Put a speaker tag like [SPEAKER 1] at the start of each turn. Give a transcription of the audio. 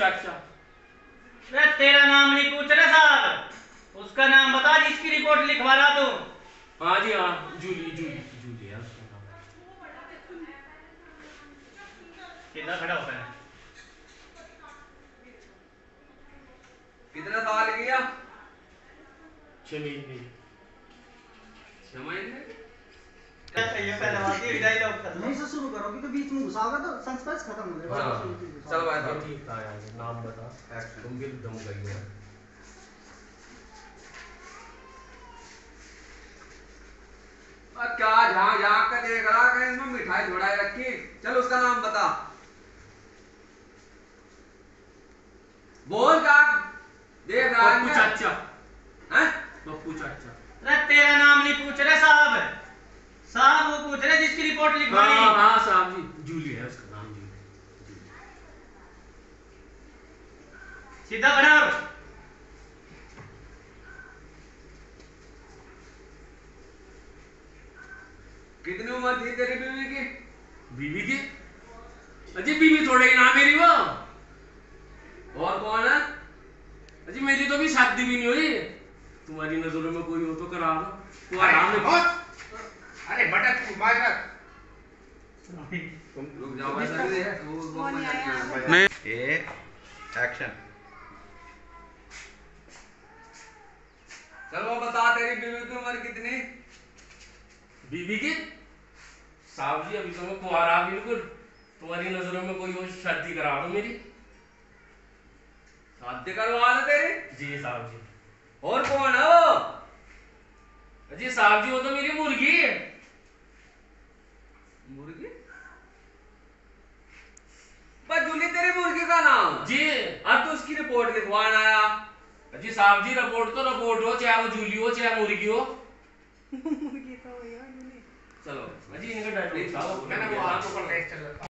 [SPEAKER 1] चाचा।
[SPEAKER 2] अरे तेरा नाम नहीं पूछ रहे साहब, उसका नाम बता जिसकी रिपोर्ट लिखवा रहा तू।
[SPEAKER 1] हाँ जी हाँ, जूली जूली जूली है उसका नाम।
[SPEAKER 2] सीधा खड़ा होता है।
[SPEAKER 3] कितना साल किया?
[SPEAKER 1] 6 महीने।
[SPEAKER 3] 6 महीने।
[SPEAKER 2] ये पहलवानी विदाई लो
[SPEAKER 4] नहीं से शुरू करोगे तो बीच में घुसाओगे तो संस्पर्श खत्म हो जाएगा।
[SPEAKER 3] चल भाई
[SPEAKER 1] ये ठीक था यार, नाम बता। तुम भी दम गई है।
[SPEAKER 3] क्या जहाँ जहाँ का देख रहा है इसमें मिठाई थोड़ा रखी। चल उसका नाम बता। बोल क्या देख रहा
[SPEAKER 1] पप्पू
[SPEAKER 3] है?
[SPEAKER 1] चाचा।
[SPEAKER 3] हैं?
[SPEAKER 1] पप्पू चाचा।
[SPEAKER 2] अरे तेरा नाम नहीं पूछ रहे साहब, साहब वो पूछ रहे जिसकी रिपोर्ट लिखवानी।
[SPEAKER 1] हाँ हाँ साहब जी, जूली है उसका नाम, जूली।
[SPEAKER 2] सीधा खड़ा हो।
[SPEAKER 3] कितनी उम्र थी तेरी बीवी की?
[SPEAKER 1] बीवी की? अजी बीवी थोड़े ही ना मेरी वो।
[SPEAKER 3] और कौन है?
[SPEAKER 1] अजी मेरी तो अभी शादी भी नहीं हुई। तुम्हारी नजरों में कोई हो तो करा दो। वो आराम से।
[SPEAKER 5] अरे भटक तू बाहर रख।
[SPEAKER 3] रुक जाओ भाई साहब, वो
[SPEAKER 5] नहीं ए एक्शन।
[SPEAKER 3] चल वो बता तेरी बीवी की उम्र कितनी?
[SPEAKER 1] बीवी की? साहब जी अभी तो मैं कुंवारा बिल्कुल। तुम्हारी नजरों में कोई हो शादी करा दो मेरी।
[SPEAKER 3] शादी करवा दे तेरी?
[SPEAKER 1] जी साहब जी।
[SPEAKER 3] और कौन है वो?
[SPEAKER 1] अजी साहब जी वो तो मेरी मुर्गी है।
[SPEAKER 3] मुर्गी? जूली तेरी मुर्गी का नाम?
[SPEAKER 1] जी।
[SPEAKER 3] अब तो उसकी रिपोर्ट लिखवाना आया।
[SPEAKER 1] अजी साहब जी रिपोर्ट तो रिपोर्ट हो, चाहे वो जूली हो चाहे मुर्गी हो।
[SPEAKER 3] चलो
[SPEAKER 1] अजी इनका डायलॉग
[SPEAKER 5] मैंने वो हाथ ऊपर ले चल।